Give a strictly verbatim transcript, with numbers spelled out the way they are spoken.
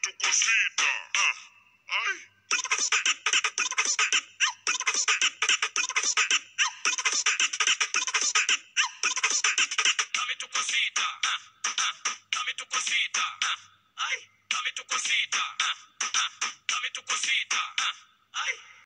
tu cosita. Ah, ay. Dame tu cosita. Ah, ah. Dame tu cosita. Ah, ay. Dame tu cosita. Ah, ah. Dame tu cosita. Ah, ay.